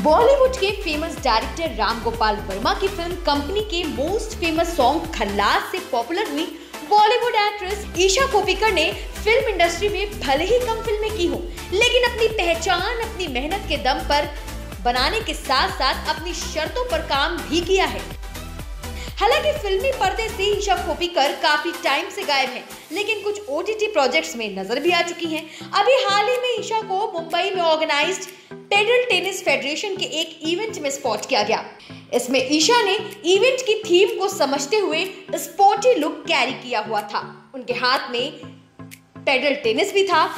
बॉलीवुड के famous director Ram Gopal Varma की film company के मोस्ट फेमस सॉन्ग खल्लास से पॉपुलर हुई बॉलीवुड एक्ट्रेस ईशा कोप्पिकर ने फिल्म इंडस्ट्री में भले ही कम फिल्में की हो, लेकिन अपनी पहचान अपनी मेहनत के दम पर बनाने के साथ साथ अपनी शर्तों पर काम भी किया है। हालांकि फिल्मी पर्दे से ईशा कोप्पिकर काफी टाइम से गायब हैं, लेकिन कुछ ओटीटी प्रोजेक्ट्स में नजर भी आ चुकी हैं। अभी हाल ही में ईशा को मुंबई में ऑर्गेनाइज्ड पेडल टेनिस फेडरेशन के एक इवेंट में स्पॉट किया गया। इसमें ईशा ने इवेंट की थीम को समझते हुए स्पोर्टी लुक कैरी किया हुआ था। उनके हाथ में पेडल टेनिस भी था।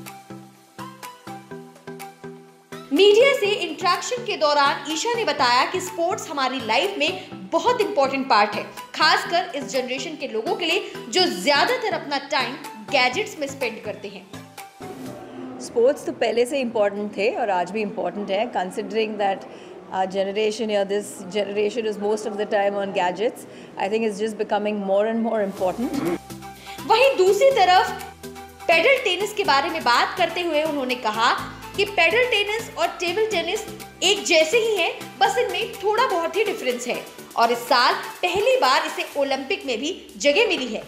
मीडिया से इंटरेक्शन के दौरान ईशा ने बताया कि स्पोर्ट्स हमारी लाइफ में बहुत इंपॉर्टेंट पार्ट है, खासकर इस जनरेशन के लोगों के लिए जो ज्यादातर अपना टाइम गैजेट्स में स्पेंड करते हैं। स्पोर्ट्स तो पहले से इम्पॉर्टेंट थे और आज भी इम्पॉर्टेंट है, considering that our generation or this generation is most of the time on gadgets. I think it's just becoming more and more important. वहीं दूसरी तरफ पेडल टेनिस के बारे में बात करते हुए उन्होंने कहा कि पेडल टेनिस और टेबल टेनिस एक जैसे ही हैं, बस इनमें थोड़ा बहुत ही डिफरेंस है और इस साल पहली बार इसे ओलंपिक में भी जगह मिली है।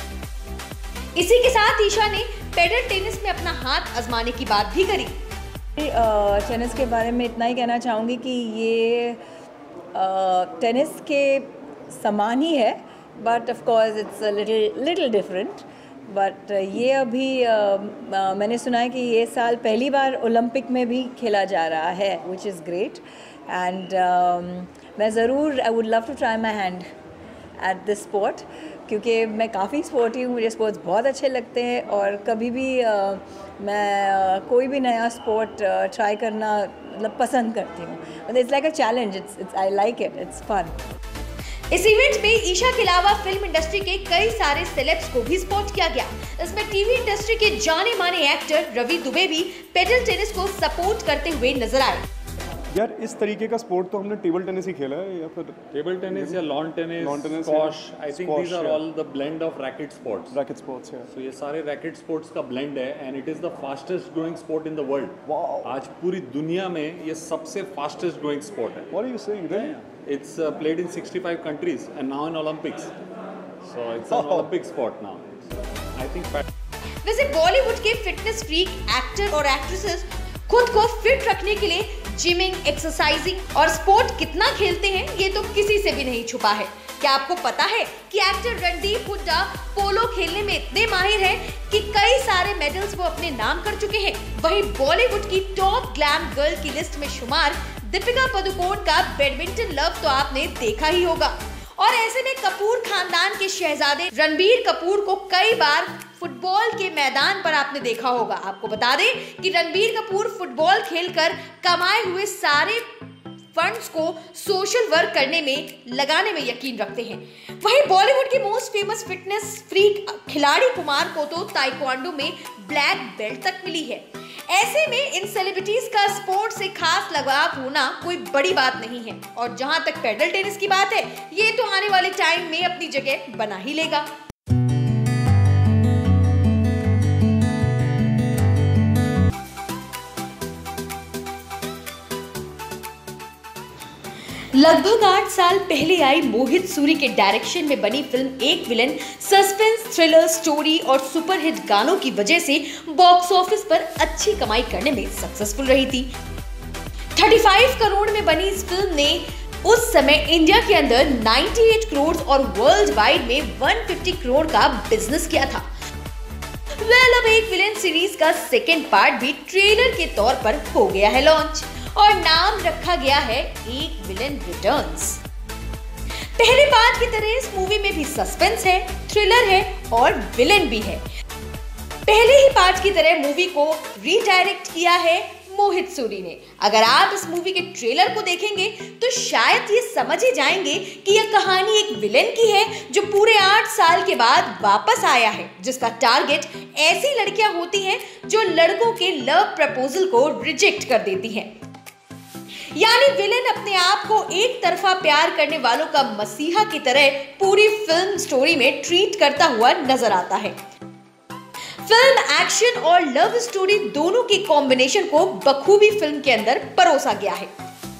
इसी के साथ ईशा ने पेडल टेनिस में अपना हाथ आजमाने की बात भी करी। टेनिस के बारे में इतना ही कहना चाहूँगी कि ये टेनिस के समान ही है, but of course it's a little different. But ये अभी मैंने सुना है कि ये साल पहली बार ओलंपिक में भी खेला जा रहा है, विच इज़ ग्रेट। एंड मैं ज़रूर I would love to try my hand at this sport, क्योंकि मैं काफ़ी स्पोर्टी हूँ, मुझे स्पोर्ट्स बहुत अच्छे लगते हैं और कभी भी मैं कोई भी नया स्पोर्ट ट्राई करना मतलब पसंद करती हूँ। It's like a challenge, it's I like it, it's fun. इस इवेंट में ईशा के अलावा फिल्म इंडस्ट्री के कई सारे सेलेब्स को भी स्पॉट किया गया। इसमें टीवी इंडस्ट्री के जाने माने एक्टर रवि दुबे भी पेडल टेनिस को सपोर्ट करते हुए नजर आए। यार इस तरीके का स्पोर्ट तो हमने टेबल टेनिस ही खेला है, या फिर टेबल टेनिस या lawn tennis, squash, I think these are all the blend of racket sports. Racket sports है। सो ये सारे रैकेट स्पोर्ट्स का ब्लेंड है and it is the fastest growing sport in the world. आज पूरी दुनिया में ये सबसे फास्टेस्ट ग्रोइंग स्पोर्ट है। What are you saying? Really? It's played in 65 countries and now in Olympics. So it's an Olympic sport now. I think वैसे बॉलीवुड के fitness freak actor और एक्ट्रेसेस खुद को फिट रखने के लिए जिमिंग, एक्सरसाइजिंग और स्पोर्ट कितना खेलते हैं, ये तो किसी से भी नहीं छुपा है। क्या आपको पता है कि एक्टर रणदीप हुड्डा पोलो खेलने में इतने माहिर हैं कि कई सारे मेडल्स वो अपने नाम कर चुके हैं। वहीं बॉलीवुड की टॉप ग्लैम गर्ल की लिस्ट में शुमार दीपिका पादुकोण का बैडमिंटन लव तो आपने देखा ही होगा। और ऐसे में कपूर खानदान के शहजादे रणबीर कपूर को कई बार फुटबॉल के मैदान पर आपने देखा होगा। आपको बता दें कि रणबीर कपूर फुटबॉल खेलकर कमाए हुए सारे फंड्स को सोशल वर्क करने में लगाने में यकीन रखते हैं। वहीं बॉलीवुड के मोस्ट फेमस फिटनेस फ्रीक खिलाड़ी कुमार को तो ताइक्वांडो में ब्लैक बेल्ट तक मिली है। ऐसे में इन सेलिब्रिटीज का स्पोर्ट से खास लगाव होना कोई बड़ी बात नहीं है। और जहां तक पेडल टेनिस की बात है, ये तो आने वाले टाइम में अपनी जगह बना ही लेगा। लगभग 8 साल पहले आई मोहित सूरी के डायरेक्शन में बनी फिल्म एक विलन सस्पेंस, थ्रिलर, स्टोरी और सुपरहिट गानों की वजह से बॉक्स ऑफिस पर अच्छी कमाई करने में सक्सेसफुल रही थी। 35 करोड़ में बनी इस फिल्म ने उस समय इंडिया के अंदर 98 करोड़ और वर्ल्ड वाइड में 150 करोड़ का बिजनेस किया था। अब एक विलन सीरीज का सेकेंड पार्ट भी ट्रेलर के तौर पर हो गया है लॉन्च और नाम रखा गया है एक विलन रिटर्न्स। पहले पार्ट की तरह इस मूवी में भी सस्पेंस है, थ्रिलर है और विलन भी है। पहले ही पार्ट की तरह मूवी को रीडायरेक्ट किया है मोहित सूरी ने। अगर आप इस मूवी के ट्रेलर को देखेंगे तो शायद ये समझ ही जाएंगे कि यह कहानी एक विलन की है जो पूरे 8 साल के बाद वापस आया है, जिसका टारगेट ऐसी लड़कियां होती हैं जो लड़कों के लव प्रपोजल को रिजेक्ट कर देती हैं। यानी विलेन अपने आप को एक तरफा प्यार करने वालों का मसीहा की तरह पूरी फिल्म स्टोरी में ट्रीट करता हुआ नजर आता है। फिल्म एक्शन और लव स्टोरी दोनों के कॉम्बिनेशन को बखूबी फिल्म के अंदर परोसा गया है।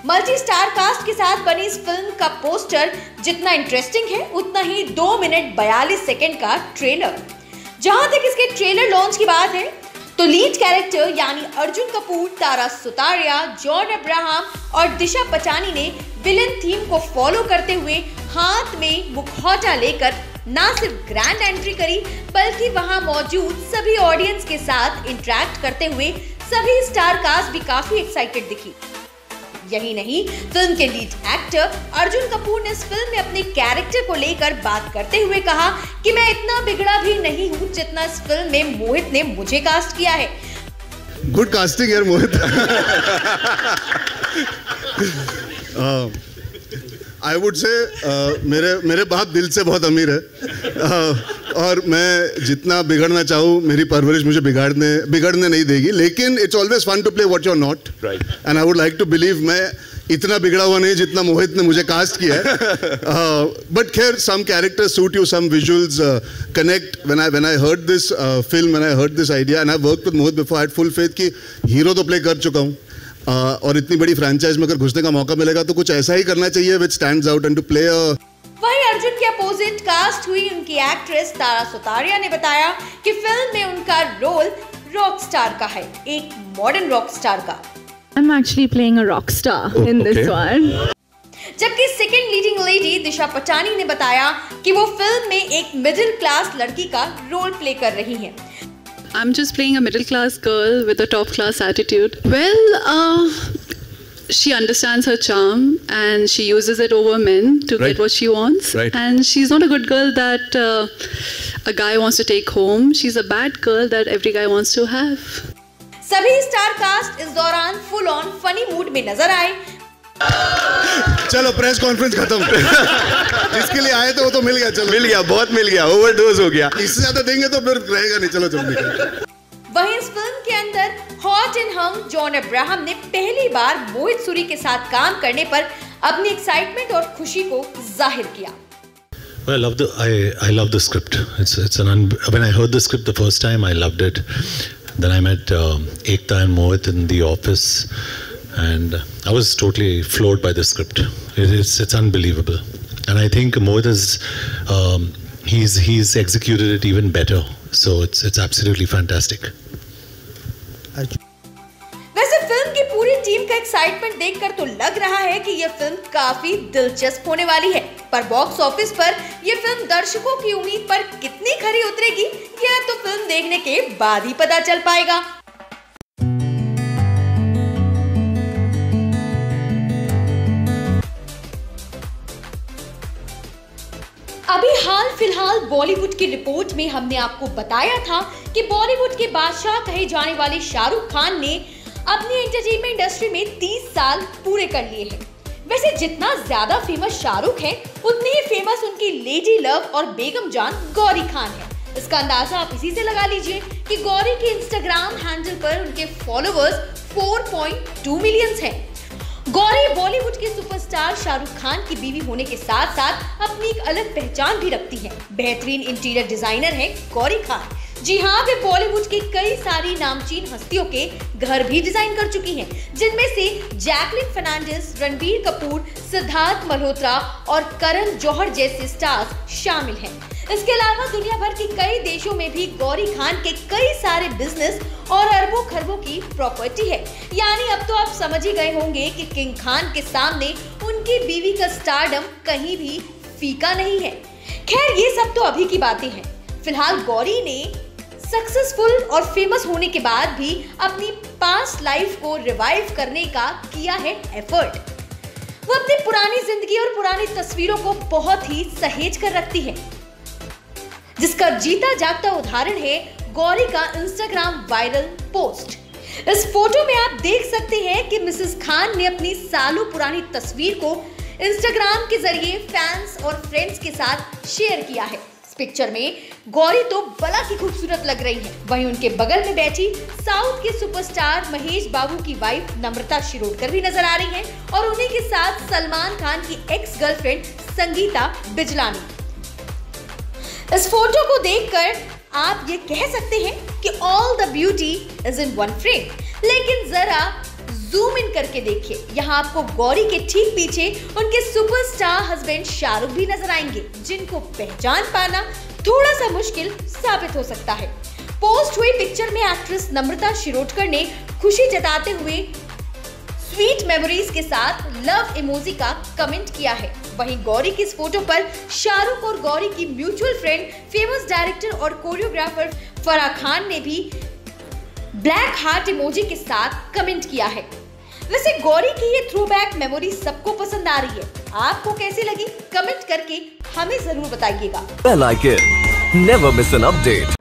मल्टी स्टार कास्ट के साथ बनी इस फिल्म का पोस्टर जितना इंटरेस्टिंग है उतना ही 2 मिनट 42 सेकंड का ट्रेलर। जहां तक इसके ट्रेलर लॉन्च की बात है तो लीड कैरेक्टर यानी अर्जुन कपूर, तारा सुतारिया, जॉन अब्राहम और दिशा पटानी ने विलन थीम को फॉलो करते हुए हाथ में मुखौटा लेकर ना सिर्फ ग्रैंड एंट्री करी बल्कि वहां मौजूद सभी ऑडियंस के साथ इंटरेक्ट करते हुए सभी स्टार कास्ट भी काफी एक्साइटेड दिखी। यही नहीं, फिल्म के लीड एक्टर अर्जुन कपूर ने इस फिल्म में अपने कैरेक्टर को लेकर बात करते हुए कहा कि मैं इतना बिगड़ा भी नहीं हूं जितना इस फिल्म में मोहित ने मुझे कास्ट किया है। गुड कास्टिंग यार मोहित। आई वुड से मेरे बाप दिल से बहुत अमीर है और मैं जितना बिगड़ना चाहूँ मेरी परवरिश मुझे बिगड़ने नहीं देगी, लेकिन it's always fun to play what you are not, right, and I would like to believe मैं इतना बिगड़ा हुआ नहीं जितना मोहित ने मुझे कास्ट किया है। बट खैर some characters suit you, some visuals connect. When I heard this film, when I heard this idea and I worked with Mohit before, I had full faith कि हीरो तो प्ले कर चुका हूँ और इतनी बड़ी फ्रेंचाइज में अगर घुसने का मौका मिलेगा तो कुछ ऐसा ही करना चाहिए which stands out and to play वहीं अर्जुन के अपोजिट कास्ट हुई उनकी एक्ट्रेस तारा सुतारिया ने बताया कि फिल्म में उनका रोल रॉक स्टार का है, एक मॉडर्न रॉक स्टार का। I'm actually playing a rock star in this one. जबकि second leading lady Disha Patani ने बताया कि वो फिल्म में एक मिडिल क्लास लड़की का रोल प्ले कर रही हैं। I'm just playing a middle class girl with a top class attitude. Well, she understands her charm and she uses it over men to get what she wants. Right. And she's not a good girl that a guy wants to take home. She's a bad girl that every guy wants to have. सभी star cast इस दौरान full on funny mood में नजर आए। चलो press conference खत्म। जिसके लिए आए थे वो तो मिल गया, चलो मिल गया, बहुत मिल गया, ओवरडोज हो गया। इससे ज्यादा देंगे तो फिर रहेगा नहीं। चलो जल्दी। वहीं इस फिल्म के अंदर hot and hunk John Abraham ने पहली बार मोहित सूरी के साथ काम करने पर अपनी एक्साइटमेंट और खुशी को जाहिर किया। Well, I love the script. When I heard the script the first time, I loved it. Then I met Ekta and Mohit in the office, and I was totally floored by the script. It's unbelievable, and I think Mohit is he's executed it even better. So it's absolutely fantastic. वैसे film की पूरी team का excitement देखकर तो लग रहा है कि यह फिल्म काफी दिलचस्प होने वाली है, पर बॉक्स ऑफिस पर यह फिल्म दर्शकों की उम्मीद पर कितनी खरी उतरेगी यह तो फिल्म देखने के बाद ही पता चल पाएगा। अभी हाल फिलहाल बॉलीवुड की रिपोर्ट में हमने आपको बताया था कि बॉलीवुड के बादशाह कहे जाने वाले शाहरुख खान ने अपनी एंटरटेनमेंट इंडस्ट्री में 30 साल पूरे कर लिए हैं। वैसे जितना ज्यादा फेमस शाहरुख हैं, उतनी ही फेमस उनकी लेडी लव और बेगम जान गौरी खान है। इसका अंदाजा आप इसी से लगा लीजिए कि गौरी के इंस्टाग्राम हैंडल पर उनके फॉलोअर्स 4.2 मिलियन हैं। गौरी बॉलीवुड के सुपरस्टार शाहरुख खान की बीवी होने के साथ साथ अपनी एक अलग पहचान भी रखती हैं। बेहतरीन इंटीरियर डिजाइनर है गौरी खान। जी हाँ, वे बॉलीवुड की कई सारी नामचीन हस्तियों के घर भी डिजाइन कर चुकी हैं, जिनमें से जैकलिन फर्नांडिस, रणबीर कपूर, सिद्धार्थ मल्होत्रा और करण जौहर जैसे स्टार्स शामिल हैं। इसके अलावा दुनिया भर के कई देशों में भी गौरी खान के कई सारे बिजनेस और अरबों खरबों की प्रॉपर्टी है। यानी अब तो आप समझ ही गए होंगे कि किंग खान के सामने उनकी बीवी का स्टारडम कहीं भी फीका नहीं है। खैर, ये सब तो अभी की बातें हैं। फिलहाल गौरी ने सक्सेसफुल और फेमस होने के बाद भी अपनी पास्ट लाइफ को रिवाइव करने का किया है एफर्ट। वो अपनी पुरानी जिंदगी और पुरानी तस्वीरों को बहुत ही सहेज कर रखती है, जिसका जीता जागता उदाहरण है गौरी का इंस्टाग्राम वायरल पोस्ट। इस फोटो में आप देख सकते हैं कि मिसेस खान ने अपनी सालों पुरानी तस्वीर को इंस्टाग्राम के जरिए फैंस और फ्रेंड्स के साथ शेयर किया है। इस पिक्चर में गौरी तो बला की खूबसूरत लग रही है। वहीं उनके बगल में बैठी साउथ के सुपरस्टार महेश बाबू की वाइफ नम्रता शिरोडकर भी नजर आ रही हैं और उन्हीं के साथ सलमान खान की एक्स गर्लफ्रेंड संगीता बिजलानी। इस फोटो को देखकर आप ये कह सकते हैं कि all the beauty is in one frame, लेकिन जरा जूम इन करके देखिए, यहाँ आपको गौरी के ठीक पीछे उनके सुपरस्टार हस्बैंड शाहरुख भी नजर आएंगे, जिनको पहचान पाना थोड़ा सा मुश्किल साबित हो सकता है। पोस्ट हुई पिक्चर में एक्ट्रेस नम्रता शिरोडकर ने खुशी जताते हुए स्वीट मेमोरीज के साथ लव इमोजी का कमेंट किया है। वहीं गौरी की इस फोटो पर शाहरुख और गौरी की म्यूचुअल फ्रेंड फेमस डायरेक्टर और कोरियोग्राफर फराह खान ने भी ब्लैक हार्ट इमोजी के साथ कमेंट किया है। वैसे गौरी की ये थ्रोबैक मेमोरी सबको पसंद आ रही है, आपको कैसी लगी कमेंट करके हमें जरूर बताइएगा। Bell icon, never miss an update.